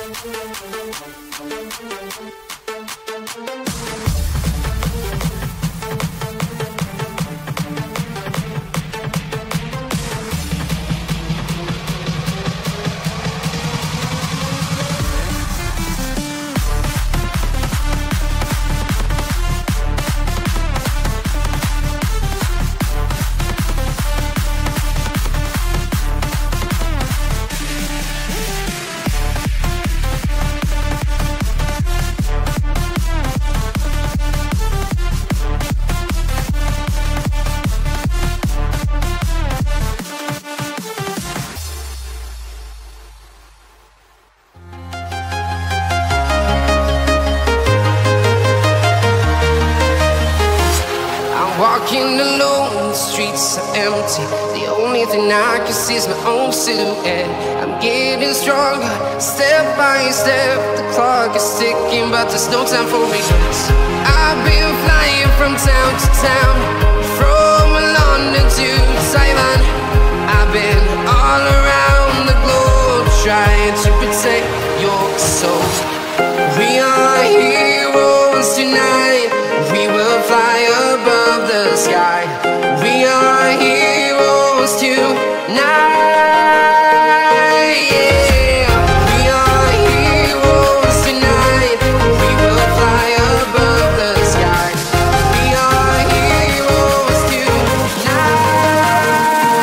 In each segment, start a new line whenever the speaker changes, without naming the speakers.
Walking alone, the streets are empty. The only thing I can see is my own silhouette. I'm getting stronger, step by step. The clock is ticking, but there's no time for regrets. I've been flying from town to town, from London to Taiwan. I've been all around the globe, trying to protect your soul. We are heroes tonight. We will fly above the sky. We are heroes tonight. Yeah, we are heroes tonight. We will fly above the sky. We are heroes tonight.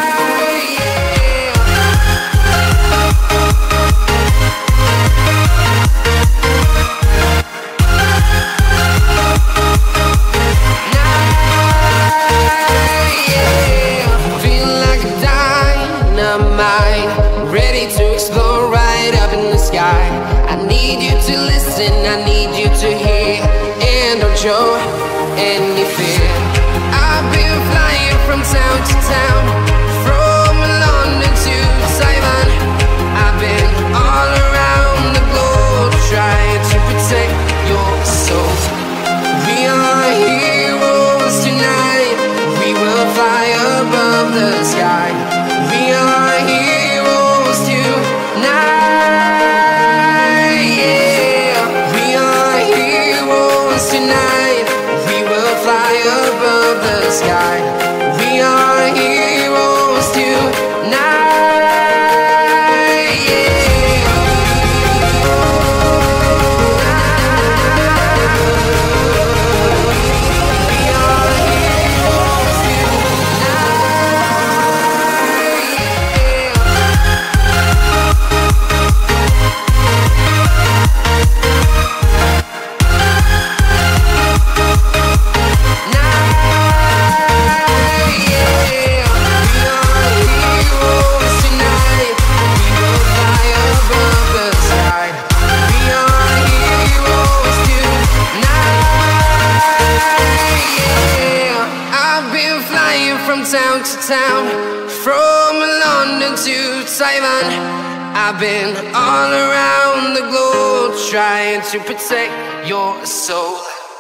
Ready to explore right up in the sky. I need you to listen, I need you to hear, and don't show any fear. I've been flying from town to town, from London to Taiwan. I've been all around the globe, trying to protect your soul. We are heroes tonight. We will fly above the sky. We are heroes tonight. Yeah, we are heroes tonight. We will fly above the sky. We are heroes tonight. From town to town, from London to Taiwan. I've been all around the globe, trying to protect your soul.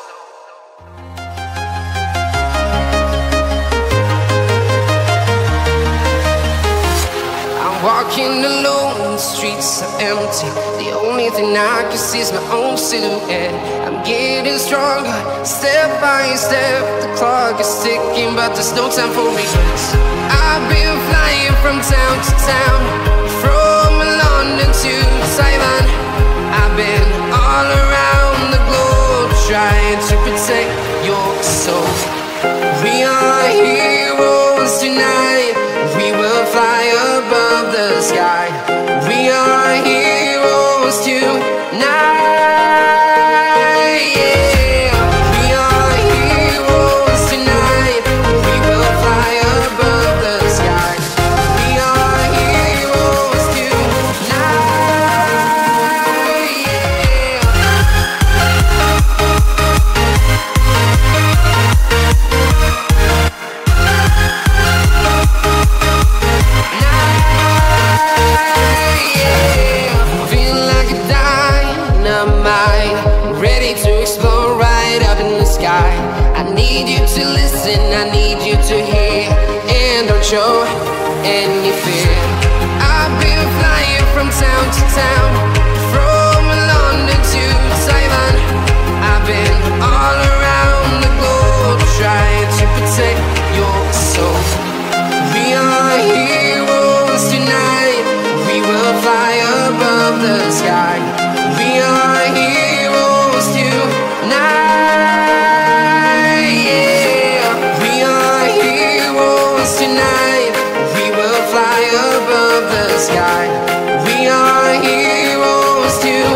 I'm walking alone, the streets are empty. The only thing I can see is my own silhouette. I'm getting stronger, step by step. The clock is ticking, but there's no time for regrets. I've been flying from town to town, from London to Taiwan. I've been all around the globe, trying to protect your soul. We are heroes tonight. We will fly above the sky. We are heroes tonight. above the sky. We are heroes tonight, yeah. We are heroes tonight. We will fly above the sky. We are heroes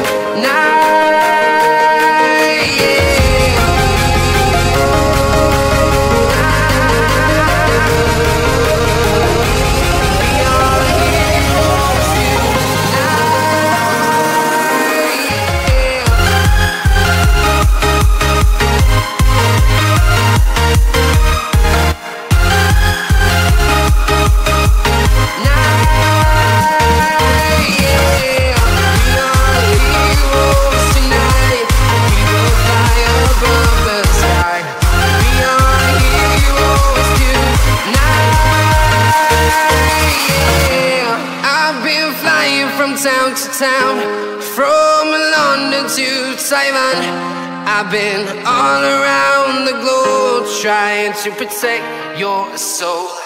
tonight, yeah. We are heroes from town to town, from London to Taiwan. I've been all around the globe trying to protect your soul.